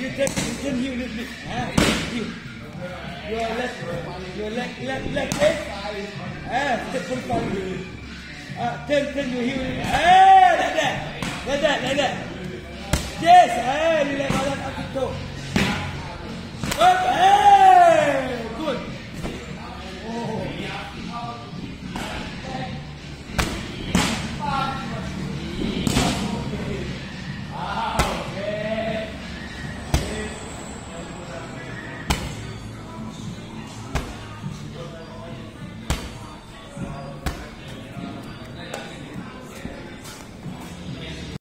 you turn heel a little bit. Heel. Your left leg. Step from front. Turn your heel. Like that. Yes. You let all that up to toe. Up.